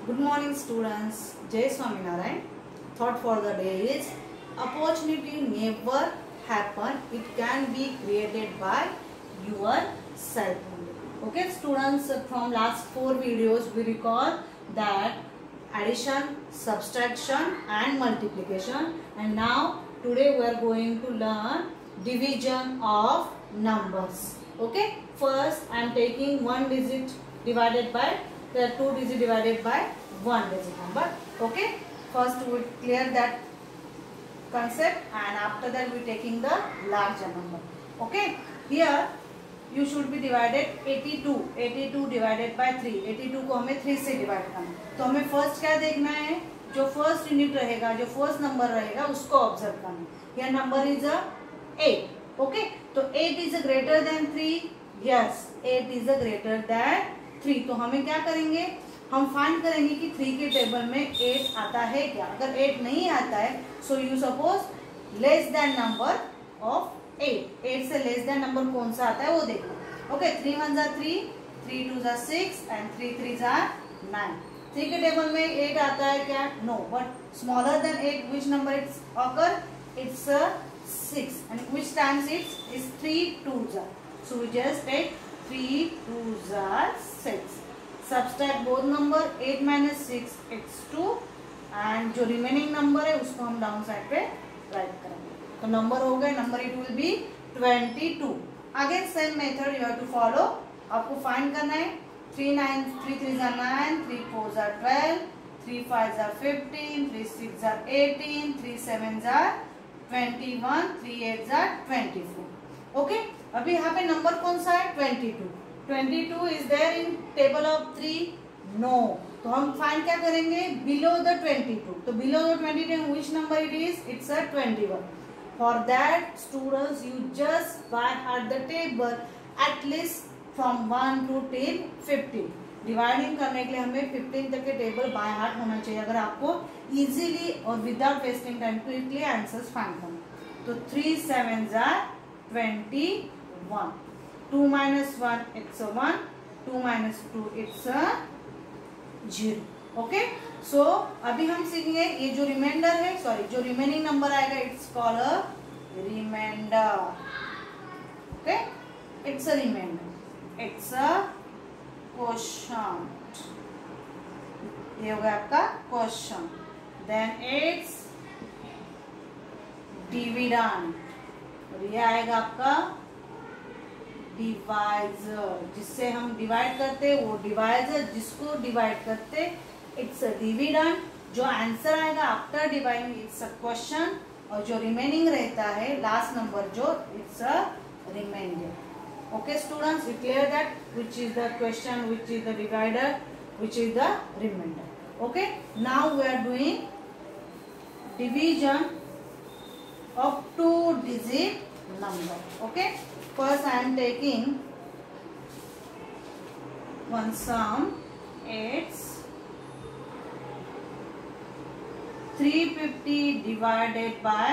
Good morning students. Jai Swaminarayan. Thought for the day is opportunity never happen. It can be created by yourself. Okay students, from last 4 videos we recall that addition, subtraction and multiplication, and now today we are going to learn division of numbers. Okay, first I am taking 1 digit divided by the 2 digit divided by 1 digit number. Okay, first we clear that concept and after that we taking the larger number. Okay, here you should be divided 82 divided by 3. 82 को हमें 3 से divide करना है, तो हमें first क्या देखना है, जो फर्स्ट यूनिट रहेगा, जो फर्स्ट नंबर रहेगा उसको ऑब्जर्व करना है. यहाँ नंबर इज 8. ओके, तो 8 is greater than 3. Yes, 8 is greater than 3. तो हमें क्या करेंगे, हम फाइंड करेंगे कि 3 के टेबल में 8 आता है क्या. अगर 8 नहीं आता है so you suppose less than number of 8 से लेस देन नंबर कौन सा आता है वो देखो. ओके, 3 1 जा 3, 3 2 जा 6 एंड 3 3 जा 9. 3 के टेबल में 8 आता है क्या? No, but smaller than 8 which number it's occur? It's 6. And which times it's 3 2 जा. सो वी जस्ट टेक 3 2 जा 6. Subtract both number. 8 minus 6 it's 2 and जो रिमेनिंग नंबर है उसको हम डाउन साइड पे राइट करेंगे. तो नंबर हो गए, number it will be 22. Again same method you have to follow. आपको फाइंड करना है 3 3 जा 9, 3 4 जा 12, 3 5 जा 15, 3 6 जा 18, 3 7 जा 21, 3 8 जा 24. ओके, अभी यहाँ पे नंबर कौन सा है? 22. 22 is there in table of 3? No. तो हम फाइंड क्या करेंगे, बिलो द 22. तो below the 22 which number it is? It's 21. For that students you just by heart the table at least from 1 to till 15. Dividing करने के लिए हमें 15 तक के टेबल बाय हार्ट होना चाहिए अगर आपको इजीली और without wasting time quickly answers find करना. तो 3 7 जा 21. 2 minus 1 it's 1, 2 minus 2 it's 0. Okay, सो अभी हम सीखेंगे ये जो रिमाइंडर है, सॉरी जो रिमेनिंग नंबर आएगा it's called a reminder. Okay, it's a reminder, it's a question. ये हो गया आपका क्वेश्चन. Then it's dividend. और ये आएगा आपका डिवाइजर. जिससे हम डिवाइड करते वो डिवाइजर, जिसको डिवाइड करते इट्स अ डिविडेंड. जो आंसर आएगा after dividing it's a question, और जो रिमेनिंग रहता है लास्ट नंबर जो it's a reminder. Okay students, you clear that which is the question, which is the divider, which is the reminder. Okay, now we are doing division of 2 digit number. Okay, first I am taking one sum. It's 350 divided by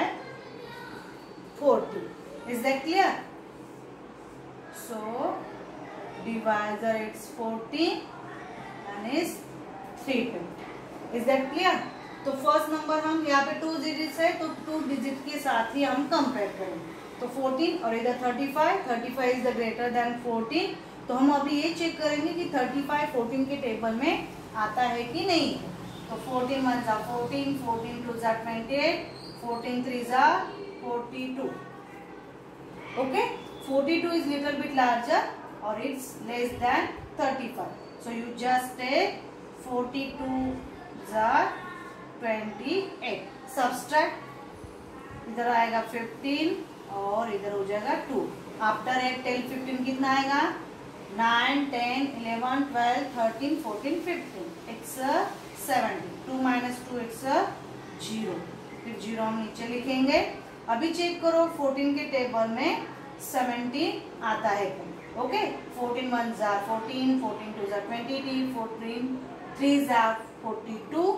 40. Is that clear? So divisor it's 40 and is 350. Is that clear? तो first number हम यहाँ पे 2 digits है तो 2 digit के साथ ही हम compare करेंगे. तो 14 और इधर 35. 35 इज द ग्रेटर देन 14. तो हम अभी ये चेक करेंगे कि 35 14 के टेबल में आता है कि नहीं. तो 14 1 जा 14, 14 2 जा 28, 14 3 जा 42. Okay, 42 is little bit larger और it's less than 35. So you just take 42 जा 28. सब्सट्रैक्ट, इधर आएगा 15 और इधर हो जाएगा 2. आफ्टर 8 10 15 कितना आएगा? 9 10 11 12 13 14 15. इट्स 70. 2 minus 2 it's 0. फिर 0 हम नीचे लिखेंगे. अभी चेक करो 14 के टेबल में 17 आता है क्या. ओके, 14 1 जा 14, 14 2 जा 22, 14 3 जा 42,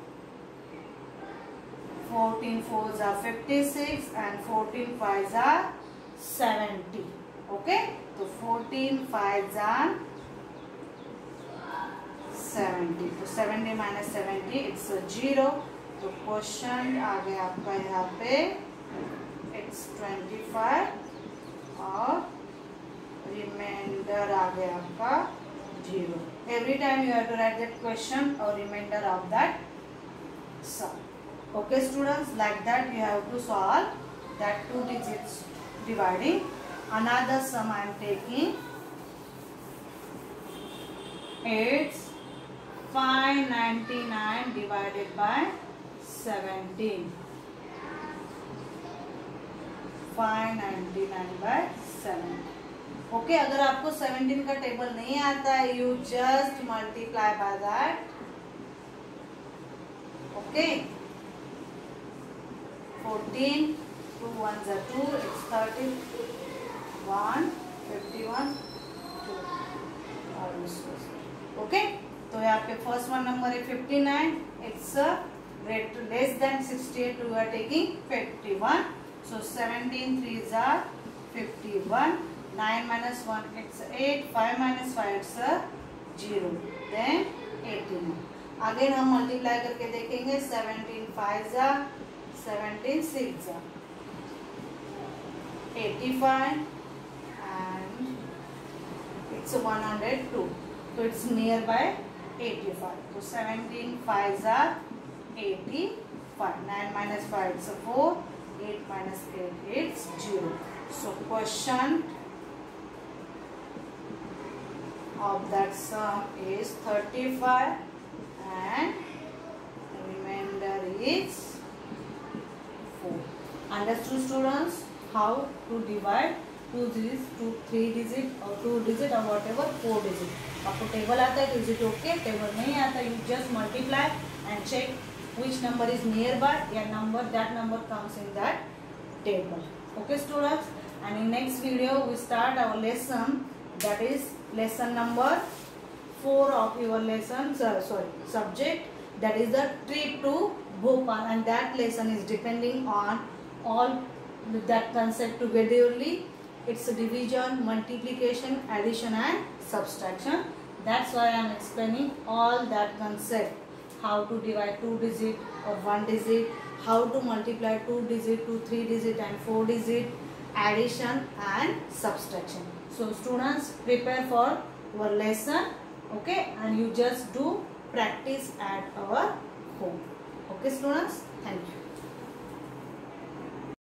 14 4 जा 56 and 14 5 जा 70. ओके, तो 14 5 जा 70. 70. तो 70 minus 70 it's a 0. तो क्वेश्चन आ गया आपका यहाँ पे it's 25 और रिमाइंडर आ गया आपका 0. Every time you have to write that question or remainder of that sum. Okay students, like that you have to solve that 2 digits dividing. Another sum I am taking. It's 599 divided by 17. 599 by 7. Okay अगर आपको 17 का table नहीं आता है, you just multiply by that. Okay 14 2 1s are 2, it's 30, 1 51 2. Okay तो यहाँ पे first one number है 59. It's less than 68. We are taking 51. So 17 3s are 51. 9 minus 1 it's 8. 5 minus 5 it's 0. Then 18. Again हम मल्टीप्लाई करके देखेंगे. 17 5s are 17 6s are 85 and it's 102. So it's nearby 85. So 17 5s are 85. 9 minus 5 it's 4. 8 minus 8 it's 0. So question of that sum is 35 and remainder is 4. Understood students how to divide 2 digits, 2 3 digit or 2 digit or whatever 4 digit. आपको table आता है तो is it okay. Table नहीं आता, you just multiply and check which number is nearby या number that number comes in that table. Okay students, and in next video we start our lesson, that is lesson number 4 of your lesson subject, that is the trip to Bhopal, and that lesson is depending on all that concept togetherly. It's a division, multiplication, addition and subtraction. That's why I am explaining all that concept. How to divide 2 digit or 1 digit, how to multiply 2 digit to 3 digit and 4 digit, addition and subtraction. So students, prepare for your lesson, okay, and you just do practice at our home. Okay students, thank you.